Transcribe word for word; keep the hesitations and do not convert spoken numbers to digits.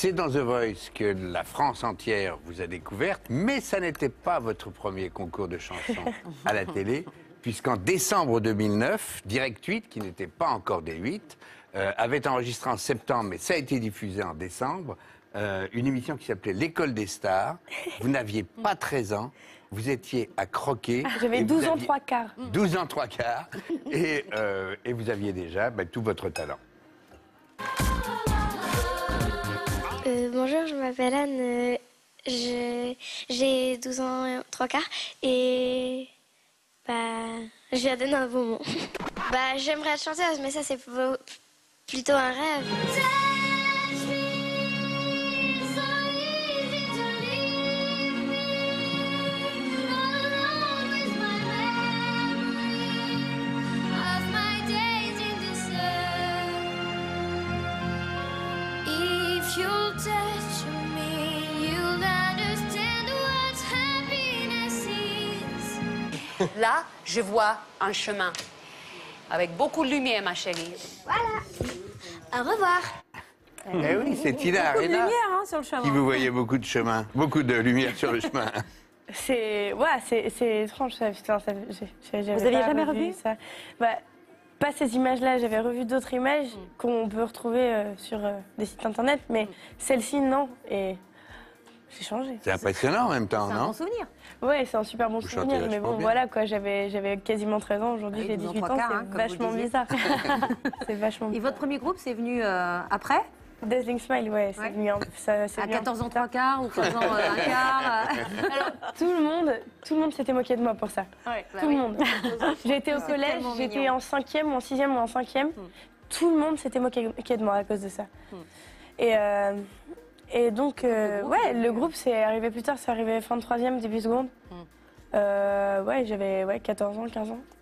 C'est dans The Voice que la France entière vous a découverte, mais ça n'était pas votre premier concours de chansons à la télé, puisqu'en décembre deux mille neuf, Direct huit, qui n'était pas encore D huit, euh, avait enregistré en septembre, mais ça a été diffusé en décembre, euh, une émission qui s'appelait L'École des Stars. Vous n'aviez pas treize ans, vous étiez à croquer. J'avais douze ans, trois quarts. douze ans, trois quarts, et, euh, et vous aviez déjà bah, tout votre talent. Euh, bonjour, je m'appelle Anne, euh, je- j'ai douze ans, trois quarts, et bah, je viens de Beaumont. Bah, j'aimerais être chanteuse, mais ça c'est plutôt un rêve. Là, je vois un chemin avec beaucoup de lumière, ma chérie. Voilà. Au revoir. Eh oui, c'est Tina Beaucoup de Arena lumière hein, sur le chemin. qui vous voyait beaucoup de chemin, beaucoup de lumière sur le chemin. C'est ouais, c'est c'est étrange ça. Putain, ça j'ai- j'avais Vous aviez pas jamais revu ça. Bah, pas ces images-là. J'avais revu d'autres images qu'on peut retrouver euh, sur euh, des sites internet, mais celle-ci non. Et j'ai changé. C'est impressionnant en même temps, C'est un non? bon souvenir. Ouais, c'est un super bon Vous souvenir. chantez Mais bon, vachement bien. voilà quoi. J'avais j'avais quasiment treize ans. Aujourd'hui, Oui, j'ai douze ans, dix-huit trois ans. quarts, C'est hein, comme vous vachement le disiez. bizarre. C'est vachement Et bizarre. votre premier groupe, c'est venu euh, après? Dazzling Smile, ouais, c'est Ouais. venu un- ça- c'est À venu un quatorze peu ans, plus tard. trois quarts ou quinze ans, euh, un quart euh. Alors, tout le monde, tout le monde s'était moqué de moi pour ça. Ouais, bah Tout oui. le monde. J'ai été au C'est collège, tellement j'étais mignon. en cinquième ou en sixième ou en cinquième. Tout le monde s'était moqué, moqué de moi à cause de ça. Et, euh, et donc, euh, Le groupe, ouais, il- le groupe, c'est arrivé plus tard, c'est arrivé fin de troisième, début seconde. Euh, ouais, j'avais ouais, quatorze ans, quinze ans.